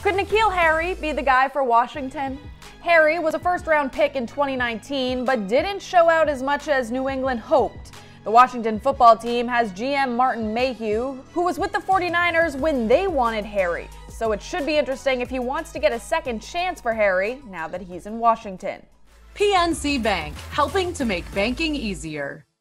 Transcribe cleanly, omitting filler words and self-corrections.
Could N'Keal Harry be the guy for Washington? Harry was a first-round pick in 2019, but didn't show out as much as New England hoped. The Washington football team has GM Martin Mayhew, who was with the 49ers when they wanted Harry. So it should be interesting if he wants to get a second chance for Harry now that he's in Washington. PNC Bank, helping to make banking easier.